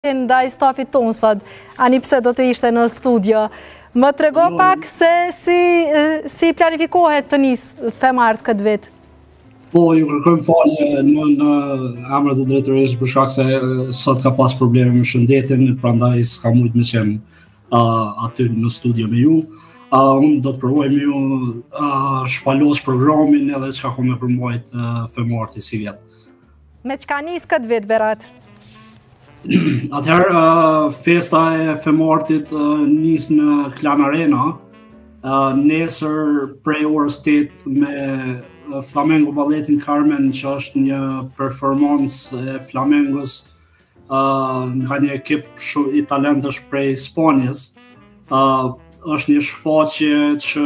ndaj stafit tonë sot, ani pse do të ishte në studio. Më trego pak se si planifikohet të nisë femart këtë vit? Po, ju kërkojmë falje në emër të drejtorisë për shkak se sot ka pas probleme me shëndetin, prandaj s'ka mujt me qenë aty në studio me ju. Unë do të provoj me ju shpalos programin edhe çka ka me përmbajt femarti si vjet. Me çka nis këtë vit, Berat? Atëherë, festa e femartit nis në Klan Arena, nesër prej orës 8 me Flamengo Balletin Carmen, që është një performancë e Flamengos nga një ekip i talentësh prej Spanjës. Është një shfaqje që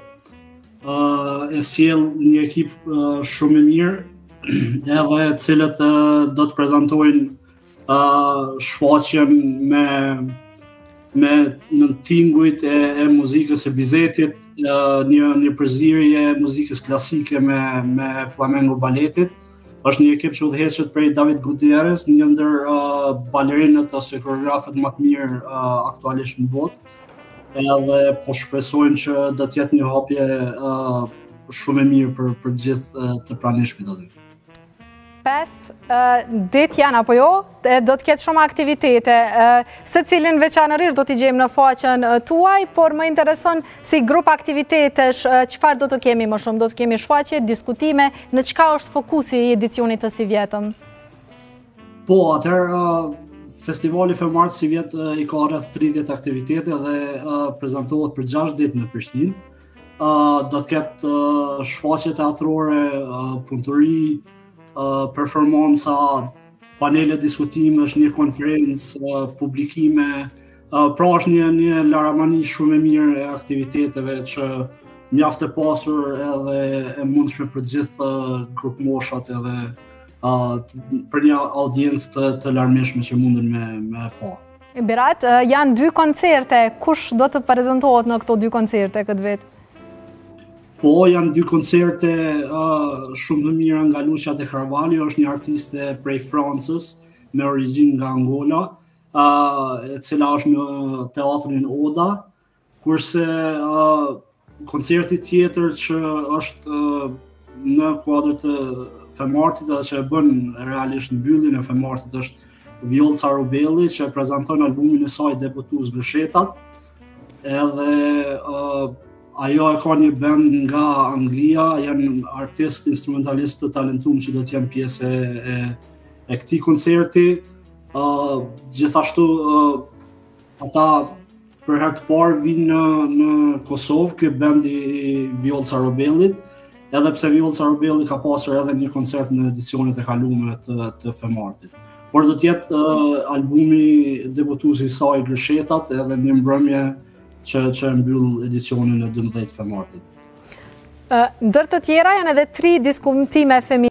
e sjell një ekip shumë i mirë, edhe cilët do të prezantojnë shfaqjen me në tingujt e muzikës e Bizetit, një përzierje e muzikës klasike me Flamengo Balletit. Është një ekip që udhëheqet prej David Gutierrez, një ndër balerinët ose koreografët më të mirë aktualisht në botë. Edhe po shpresojmë që do të jetë një hapje shumë e mirë për gjithë të pranishmit aty. 5 ditë janë apo jo, do të ketë shumë aktivitete, se cilin veçanërisht do t'i gjejmë në faqen tuaj, por më intereson si grup aktivitetesh, çfarë do të kemi më shumë, do të kemi shfaqje, diskutime, në çka është fokusi i edicionit të si vjetëm? Po, atëherë festivali femart si vjet i ka rreth 30 aktivitete dhe prezantohet për 6 ditë në Prishtinë. Do të ketë shfaqje teatrore, punëtori, performanca, panele diskutimesh, një konferencë, publikime, pra është një laramani shumë e mirë e aktiviteteve që mjaft e pasur edhe e mundshme për gjithë grup moshat edhe për një audiencë të larmishme që mundën me pa. Berat, janë 2 koncerte, kush do të prezantohet në këto 2 koncerte këtë vit? Po, janë 2 koncerte shumë të mira nga Lucia De Carvalho, është një artiste prej Francës me origjinë nga Angola, e cila është në teatrin Oda, kurse koncerti tjetër që është në kuadër të femartit edhe që e bën realisht në mbylljen e femartit është Vjolca Robelli, që prezanton albumin e saj debutues Gërshetat, edhe ajo e ka një band nga Anglia, janë artist, instrumentalist të talentuar që do të jenë pjesë e këtij koncerti. Gjithashtu ata për herë të parë vinë në Kosovë, ky band i Vjolca Robellit, edhe pse Vjolca Robelli ka pasur edhe një koncert në edicionet e kaluara të femartit. Por do të jetë albumi debutues i saj Gërshetat edhe një mbrëmje që mbyll edicionin e 12 femartit. Ndër të tjera janë edhe 3 diskutime feminine.